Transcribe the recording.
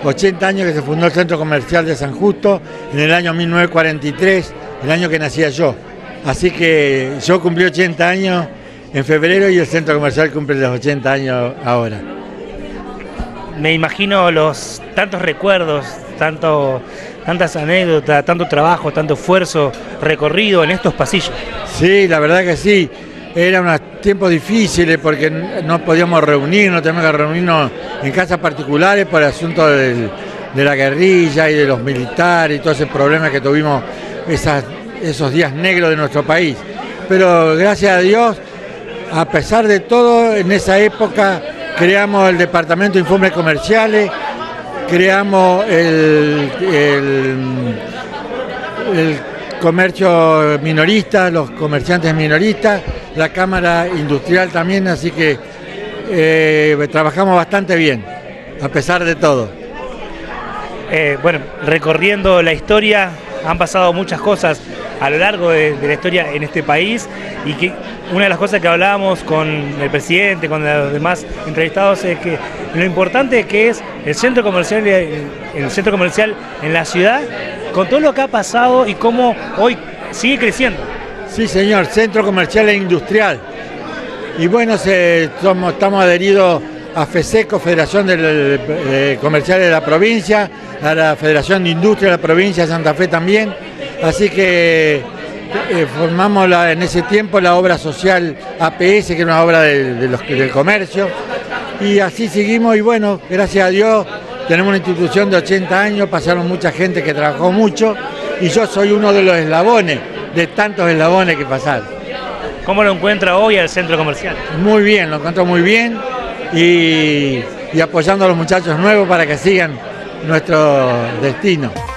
80 años que se fundó el Centro Comercial de San Justo en el año 1943, el año que nacía yo. Así que yo cumplí 80 años en febrero y el Centro Comercial cumple los 80 años ahora. Me imagino los tantos recuerdos, tantas anécdotas, tanto trabajo, tanto esfuerzo recorrido en estos pasillos. Sí, la verdad que sí. Eran unos tiempos difíciles porque no podíamos reunirnos, teníamos que reunirnos en casas particulares por el asunto de la guerrilla y de los militares y todo ese problema que tuvimos esos días negros de nuestro país. Pero gracias a Dios, a pesar de todo, en esa época creamos el Departamento de Informes Comerciales, creamos el comercio minorista, los comerciantes minoristas, la Cámara Industrial también, así que trabajamos bastante bien, a pesar de todo. Bueno, recorriendo la historia, han pasado muchas cosas a lo largo de la historia en este país, y que una de las cosas que hablábamos con el presidente, con los demás entrevistados, es que lo importante que es el centro comercial en la ciudad, con todo lo que ha pasado y cómo hoy sigue creciendo. Sí, señor, Centro Comercial e Industrial. Y bueno, estamos adheridos a FESECO, Federación Comercial de la Provincia, a la Federación de Industria de la Provincia de Santa Fe también. Así que formamos en ese tiempo la obra social APS, que era una obra del comercio. Y así seguimos y bueno, gracias a Dios tenemos una institución de 80 años, pasaron mucha gente que trabajó mucho y yo soy uno de los eslabones, de tantos eslabones que pasaron. ¿Cómo lo encuentra hoy al centro comercial? Muy bien, lo encuentro muy bien y apoyando a los muchachos nuevos para que sigan nuestro destino.